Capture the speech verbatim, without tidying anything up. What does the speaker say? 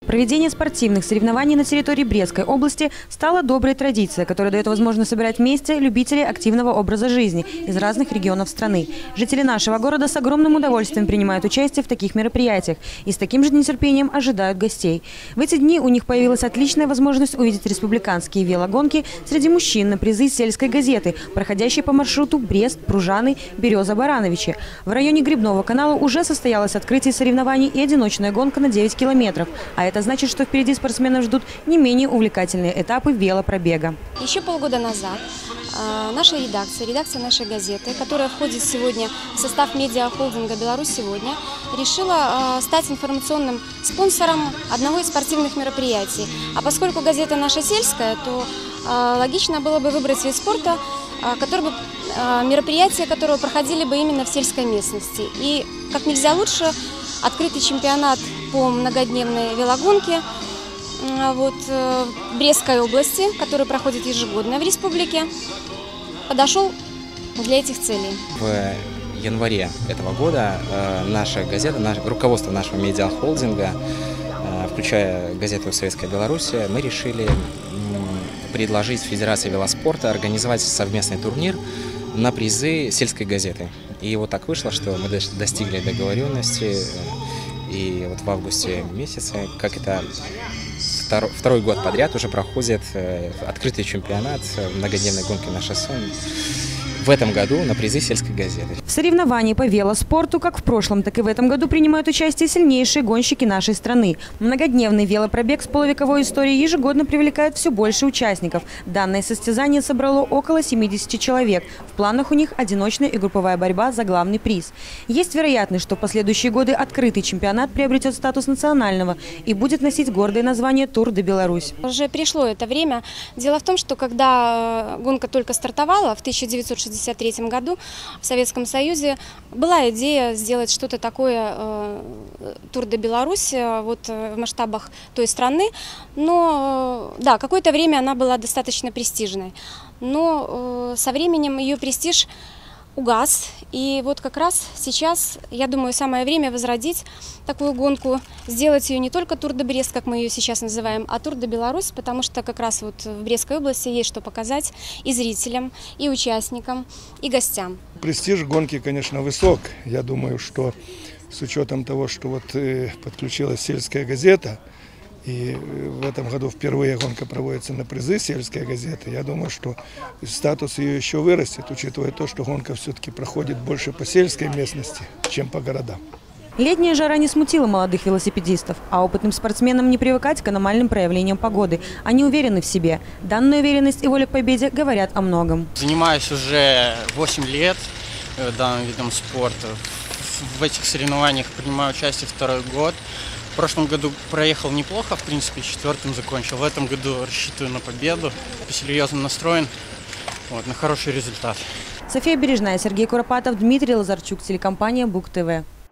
Проведение спортивных соревнований на территории Брестской области стало доброй традицией, которая дает возможность собирать вместе любителей активного образа жизни из разных регионов страны. Жители нашего города с огромным удовольствием принимают участие в таких мероприятиях и с таким же нетерпением ожидают гостей. В эти дни у них появилась отличная возможность увидеть республиканские велогонки среди мужчин на призы сельской газеты, проходящей по маршруту Брест, Пружаны, Береза, Барановичи. В районе Грибного канала уже состоялось открытие соревнований и одиночная гонка на девять километров. А это значит, что впереди спортсменов ждут не менее увлекательные этапы велопробега. Еще полгода назад э, наша редакция, редакция нашей газеты, которая входит сегодня в состав медиахолдинга «Беларусь сегодня», решила э, стать информационным спонсором одного из спортивных мероприятий. А поскольку газета наша сельская, то э, логично было бы выбрать вид спорта, э, который бы, э, мероприятия которого проходили бы именно в сельской местности. И как нельзя лучше открытый чемпионат по многодневной велогонке вот, в Брестской области, который проходит ежегодно в республике, подошел для этих целей. В январе этого года наша газета, наше, руководство нашего медиахолдинга, включая газету «Советская Беларусь», мы решили предложить Федерации велоспорта организовать совместный турнир на призы сельской газеты. И вот так вышло, что мы достигли договоренности. И вот в августе месяце, как это второй, второй год подряд уже проходит открытый чемпионат многодневной гонки на шоссе в этом году на призы сельской газеты. В соревновании по велоспорту как в прошлом, так и в этом году принимают участие сильнейшие гонщики нашей страны. Многодневный велопробег с полувековой историей ежегодно привлекает все больше участников. Данное состязание собрало около семидесяти человек. В планах у них одиночная и групповая борьба за главный приз. Есть вероятность, что в последующие годы открытый чемпионат приобретет статус национального и будет носить гордое название «Тур де Беларусь». Уже пришло это время. Дело в том, что когда гонка только стартовала в тысяча девятьсот шестьдесят третьем году в Советском Союзе, была идея сделать что-то такое э, «Тур де Беларусь» вот, в масштабах той страны. Но да, какое-то время она была достаточно престижной. Но э, со временем ее престиж угас. И вот как раз сейчас, я думаю, самое время возродить такую гонку, сделать ее не только Тур де Брест, как мы ее сейчас называем, а Тур де Беларусь, потому что как раз вот в Брестской области есть что показать и зрителям, и участникам, и гостям. Престиж гонки, конечно, высок. Я думаю, что с учетом того, что вот подключилась сельская газета, и в этом году впервые гонка проводится на призы сельской газеты, я думаю, что статус ее еще вырастет, учитывая то, что гонка все-таки проходит больше по сельской местности, чем по городам. Летняя жара не смутила молодых велосипедистов, а опытным спортсменам не привыкать к аномальным проявлениям погоды. Они уверены в себе. Данная уверенность и воля к победе говорят о многом. Занимаюсь уже восемь лет данным видом спорта. В этих соревнованиях принимаю участие второй год. В прошлом году проехал неплохо, в принципе, четвертым закончил. В этом году рассчитываю на победу, серьезно настроен, вот, на хороший результат. София Бережная, Сергей Куропатов, Дмитрий Лазарчук, телекомпания Бук ТВ.